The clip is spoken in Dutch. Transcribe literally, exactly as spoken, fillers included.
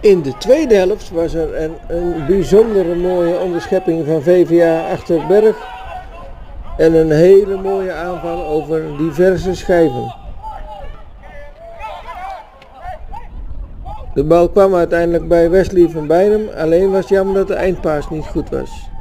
In de tweede helft was er een, een bijzondere mooie onderschepping van V V A Achterberg en een hele mooie aanval over diverse schijven. De bal kwam uiteindelijk bij Wesley van Beinum, alleen was het jammer dat de eindpaas niet goed was.